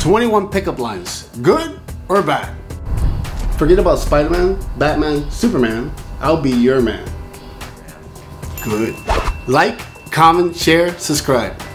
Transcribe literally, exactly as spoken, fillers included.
twenty-one pickup lines. Good or bad? Forget about Spider-Man, Batman, Superman. I'll be your man. Good. Like, comment, share, subscribe.